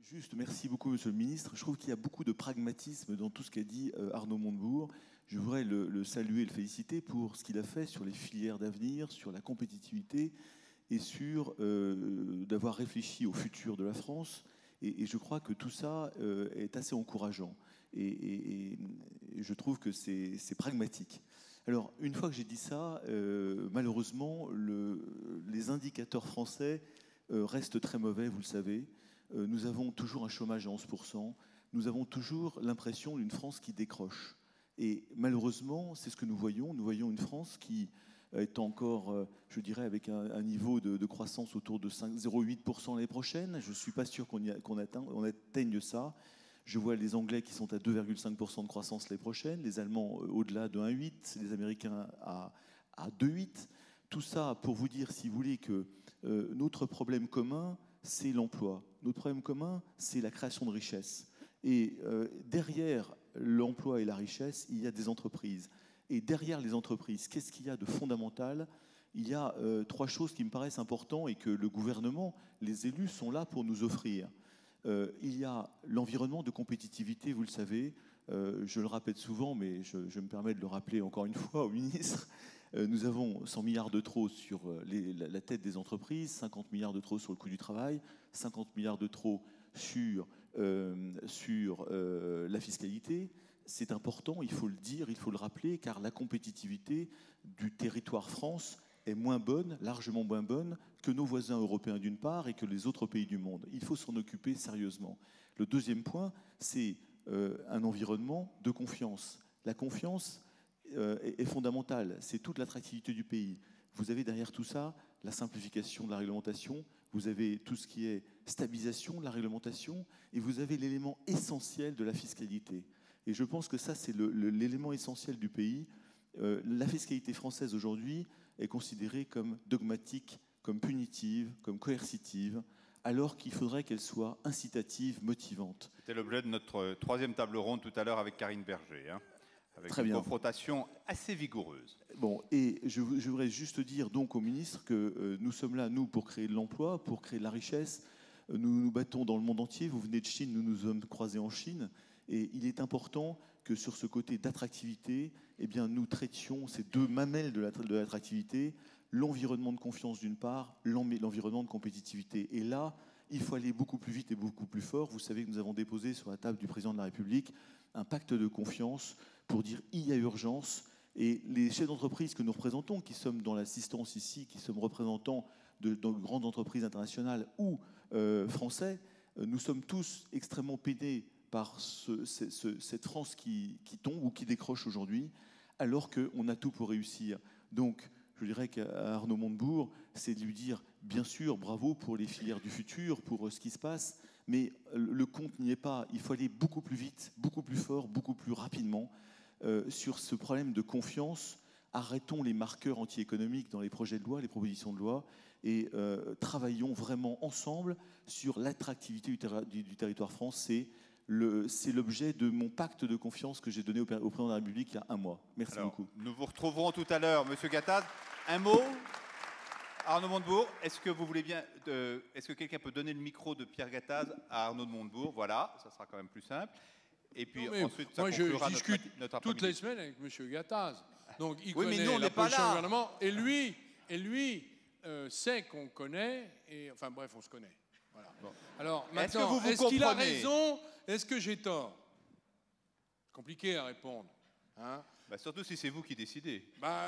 Juste, merci beaucoup, Monsieur le Ministre. Je trouve qu'il y a beaucoup de pragmatisme dans tout ce qu'a dit Arnaud Montebourg. Je voudrais le saluer et le féliciter pour ce qu'il a fait sur les filières d'avenir, sur la compétitivité et sur d'avoir réfléchi au futur de la France. Et je crois que tout ça est assez encourageant. Et je trouve que c'est pragmatique. Alors, une fois que j'ai dit ça, malheureusement, les indicateurs français restent très mauvais, vous le savez. Nous avons toujours un chômage à 11%. Nous avons toujours l'impression d'une France qui décroche. Et malheureusement, c'est ce que nous voyons. Nous voyons une France qui est encore, je dirais, avec un niveau de croissance autour de 0,8% l'année prochaine. Je ne suis pas sûr qu'on atteigne ça. Je vois les Anglais qui sont à 2,5% de croissance l'année prochaine, les Allemands au-delà de 1,8%, les Américains à 2,8%. Tout ça pour vous dire, si vous voulez, que notre problème commun, c'est l'emploi. Notre problème commun, c'est la création de richesse. Et derrière l'emploi et la richesse, il y a des entreprises. Et derrière les entreprises, qu'est-ce qu'il y a de fondamental? Il y a trois choses qui me paraissent importantes et que le gouvernement, les élus sont là pour nous offrir. Il y a l'environnement de compétitivité, vous le savez. Je le répète souvent, mais je me permets de le rappeler encore une fois au ministre. Nous avons 100 milliards de trop sur la tête des entreprises, 50 milliards de trop sur le coût du travail, 50 milliards de trop sur la fiscalité. C'est important, il faut le dire, il faut le rappeler, car la compétitivité du territoire France est moins bonne, largement moins bonne, que nos voisins européens d'une part et que les autres pays du monde. Il faut s'en occuper sérieusement. Le deuxième point, c'est un environnement de confiance. La confiance est fondamentale, c'est toute l'attractivité du pays. Vous avez derrière tout ça la simplification de la réglementation, vous avez tout ce qui est stabilisation de la réglementation, et vous avez l'élément essentiel de la fiscalité. Et je pense que ça, c'est l'élément essentiel du pays. La fiscalité française aujourd'hui est considérée comme dogmatique, comme punitive, comme coercitive, alors qu'il faudrait qu'elle soit incitative, motivante. C'était l'objet de notre troisième table ronde tout à l'heure avec Karine Berger, hein, avec Très une bien. confrontation assez vigoureuse. Bon, et je voudrais juste dire donc au ministre que nous sommes là, nous, pour créer de l'emploi, pour créer de la richesse. Nous nous battons dans le monde entier. Vous venez de Chine, nous nous sommes croisés en Chine. Et il est important que sur ce côté d'attractivité, eh bien, nous traitions ces deux mamelles de l'attractivité, l'environnement de confiance d'une part, l'environnement de compétitivité. Et là, il faut aller beaucoup plus vite et beaucoup plus fort. Vous savez que nous avons déposé sur la table du président de la République un pacte de confiance pour dire il y a urgence. Et les chefs d'entreprise que nous représentons, qui sommes dans l'assistance ici, qui sommes représentants de grandes entreprises internationales ou français, nous sommes tous extrêmement peinés par cette France qui tombe ou qui décroche aujourd'hui, alors qu'on a tout pour réussir. Donc, je dirais qu'à Arnaud Montebourg, c'est de lui dire, bien sûr, bravo pour les filières du futur, pour ce qui se passe, mais le compte n'y est pas. Il faut aller beaucoup plus vite, beaucoup plus fort, beaucoup plus rapidement sur ce problème de confiance. Arrêtons les marqueurs anti-économiques dans les projets de loi, les propositions de loi, et travaillons vraiment ensemble sur l'attractivité du territoire français. C'est l'objet de mon pacte de confiance que j'ai donné au président de la République il y a un mois. Merci beaucoup. Nous vous retrouverons tout à l'heure, Monsieur Gattaz. Un mot, Arnaud Montebourg, est-ce que vous voulez bien, est-ce que quelqu'un peut donner le micro de Pierre Gattaz à Arnaud de Montebourg? Voilà, ça sera quand même plus simple. Et puis ensuite, ça conclura je discute notre toutes après-midi. les semaines avec Monsieur Gattaz. Donc il Oui, mais connaît nous, on la n'est pas position du là. gouvernement et lui sait qu'on connaît et enfin bref, on se connaît. Voilà. Bon. Alors maintenant, est-ce qu'il a raison? Est-ce que j'ai tort? Compliqué à répondre. Hein? Surtout si c'est vous qui décidez.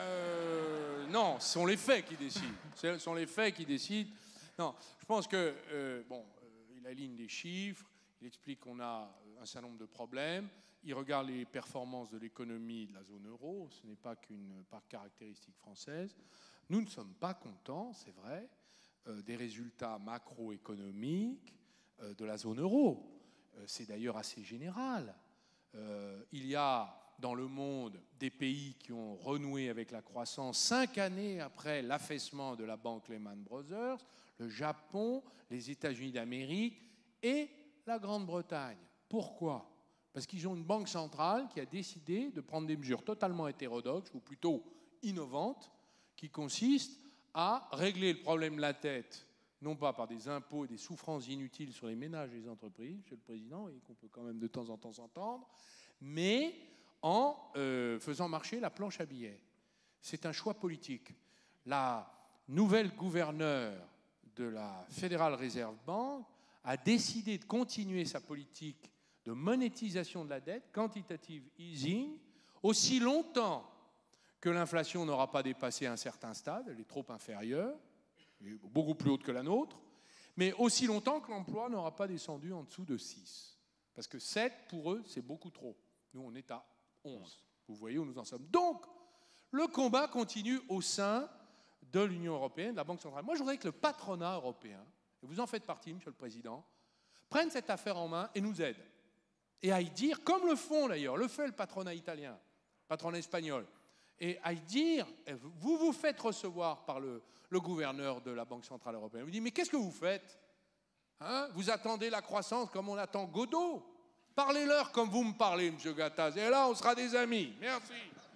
Non, ce sont les faits qui décident. Ce sont les faits qui décident. Non, je pense que il aligne des chiffres, il explique qu'on a un certain nombre de problèmes, il regarde les performances de l'économie de la zone euro, ce n'est pas qu'une caractéristique française. Nous ne sommes pas contents, c'est vrai, des résultats macroéconomiques de la zone euro. C'est d'ailleurs assez général. Il y a dans le monde des pays qui ont renoué avec la croissance 5 années après l'affaissement de la banque Lehman Brothers, le Japon, les États-Unis d'Amérique et la Grande-Bretagne. Pourquoi? Parce qu'ils ont une banque centrale qui a décidé de prendre des mesures totalement hétérodoxes, ou plutôt innovantes, qui consistent à régler le problème de la dette non pas par des impôts et des souffrances inutiles sur les ménages et les entreprises, Monsieur le Président, et qu'on peut quand même de temps en temps s'entendre, mais en faisant marcher la planche à billets. C'est un choix politique. La nouvelle gouverneure de la Federal Reserve Bank a décidé de continuer sa politique de monétisation de la dette, quantitative easing, aussi longtemps que l'inflation n'aura pas dépassé un certain stade, elle est trop inférieure, beaucoup plus haute que la nôtre, mais aussi longtemps que l'emploi n'aura pas descendu en dessous de 6. Parce que 7, pour eux, c'est beaucoup trop. Nous, on est à 11. Vous voyez où nous en sommes. Donc, le combat continue au sein de l'Union européenne, de la Banque centrale. Moi, je voudrais que le patronat européen, et vous en faites partie, Monsieur le Président, prenne cette affaire en main et nous aide. Et aille dire, comme le font d'ailleurs, le fait le patronat italien, le patronat espagnol, et aille dire, vous vous faites recevoir par le gouverneur de la Banque centrale européenne. Vous dites, mais qu'est-ce que vous faites, hein? Vous attendez la croissance comme on attend Godot. Parlez-leur comme vous me parlez, Monsieur Gattaz, et là, on sera des amis. Merci.